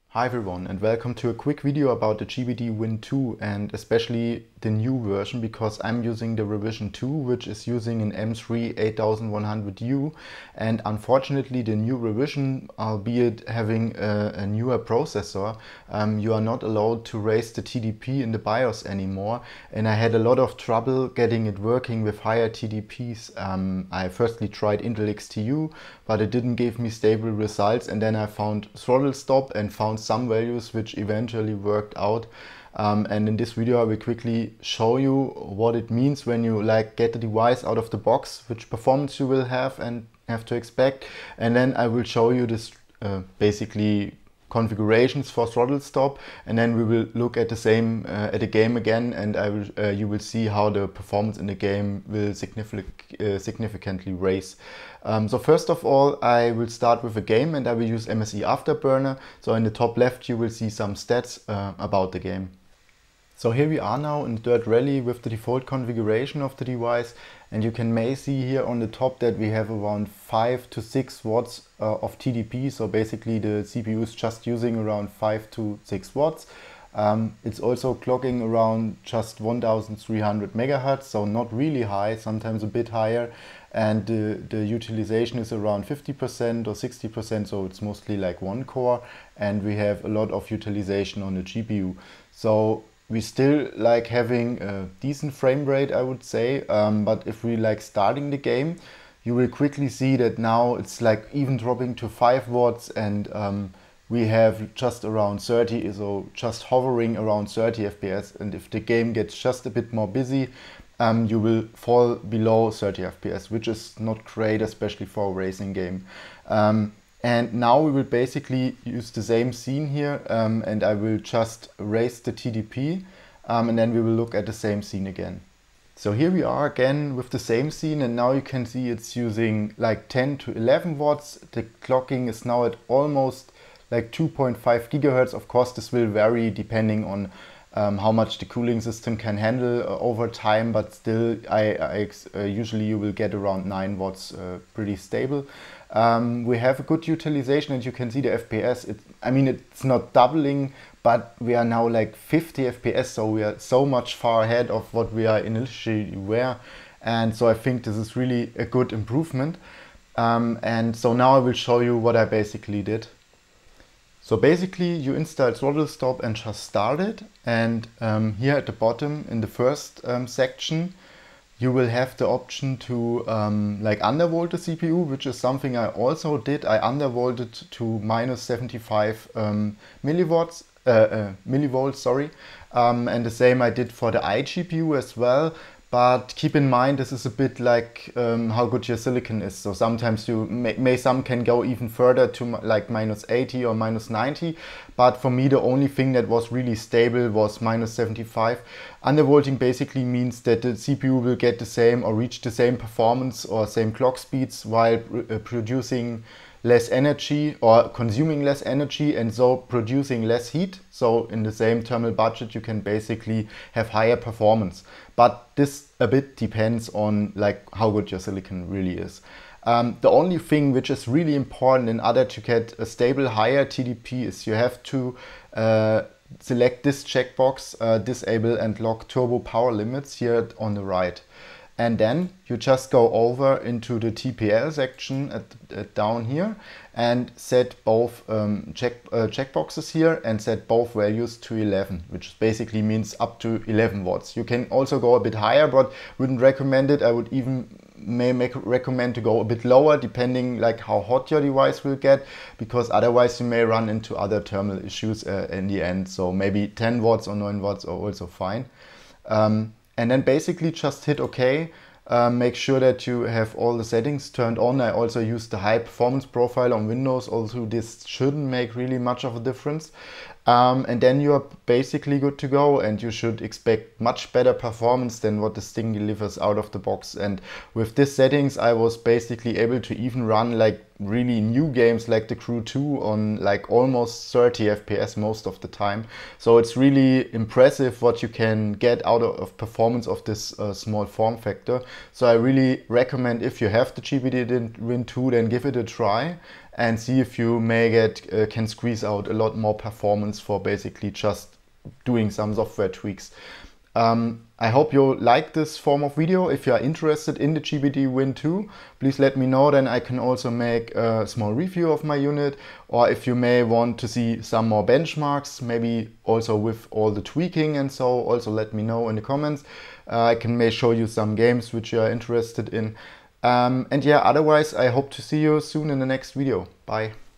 Hi everyone and welcome to a quick video about the GPD Win 2 and especially the new version, because I'm using the revision 2, which is using an m3-8100y, and unfortunately the new revision, albeit having a newer processor, you are not allowed to raise the TDP in the BIOS anymore, and I had a lot of trouble getting it working with higher TDPs. I firstly tried Intel XTU, but it didn't give me stable results, and then I found ThrottleStop and found some values which eventually worked out. And in this video I will quickly show you what it means when you get the device out of the box, which performance you will have and have to expect, and then I will show you this basically configurations for ThrottleStop, and then we will look at the same at the game again, and you will see how the performance in the game will significantly raise. So first of all, I will start with a game and I will use MSE Afterburner. So in the top left you will see some stats about the game. So here we are now in Dirt Rally with the default configuration of the device, and you may see here on the top that we have around 5 to 6 watts of TDP. So basically the CPU is just using around 5 to 6 watts. It's also clocking around just 1300 megahertz, so not really high, sometimes a bit higher, and the utilization is around 50% or 60%, so it's mostly like one core, and we have a lot of utilization on the GPU. So we still like having a decent frame rate, I would say, but if we starting the game, you will quickly see that now it's even dropping to 5 watts, and we have just around 30, so just hovering around 30 FPS, and if the game gets just a bit more busy, you will fall below 30 FPS, which is not great, especially for a racing game. And now we will basically use the same scene here, and I will just raise the TDP, and then we will look at the same scene again. So here we are again with the same scene, and now you can see it's using 10 to 11 watts. The clocking is now at almost 2.5 gigahertz. Of course, this will vary depending on how much the cooling system can handle over time, but still usually you will get around 9 watts pretty stable. We have a good utilization, and you can see the FPS. It's not doubling, but we are now 50 FPS, so we are so much far ahead of what we are initially were, and so I think this is really a good improvement. And so now I will show you what I basically did. So basically you install ThrottleStop and just start it, and here at the bottom in the first section you will have the option to undervolt the CPU, which is something I also did. I undervolted to minus 75 millivolts, and the same I did for the iGPU as well. But keep in mind, this is a bit how good your silicon is. So sometimes some can go even further to minus 80 or minus 90. But for me, the only thing that was really stable was minus 75. Undervolting basically means that the CPU will get the same or reach the same performance or same clock speeds while producing less energy or consuming less energy, and so producing less heat. So in the same thermal budget you can basically have higher performance, but this a bit depends on how good your silicon really is. The only thing which is really important in order to get a stable higher TDP is you have to select this checkbox, disable and lock turbo power limits here on the right. And then you just go over into the TPL section down here and set both checkboxes here and set both values to 11, which basically means up to 11 watts. You can also go a bit higher, but wouldn't recommend it. I would even recommend to go a bit lower, depending how hot your device will get, because otherwise you may run into other thermal issues in the end. So maybe 10 watts or 9 watts are also fine. And then basically just hit OK. Make sure that you have all the settings turned on. I also use the high performance profile on Windows, although this shouldn't make really much of a difference. And then you are basically good to go, and you should expect much better performance than what this thing delivers out of the box. And with these settings I was basically able to even run really new games like the Crew 2 on almost 30 FPS most of the time. So it's really impressive what you can get out of performance of this small form factor. So I really recommend, if you have the GPD Win 2, then give it a try. and see if you may can squeeze out a lot more performance for basically just doing some software tweaks. I hope you like this form of video. If you are interested in the GPD Win 2, please let me know, then I can also make a small review of my unit. Or if you may want to see some more benchmarks, maybe also with all the tweaking and so, also let me know in the comments. I may show you some games which you are interested in. And yeah, otherwise I hope to see you soon in the next video. Bye.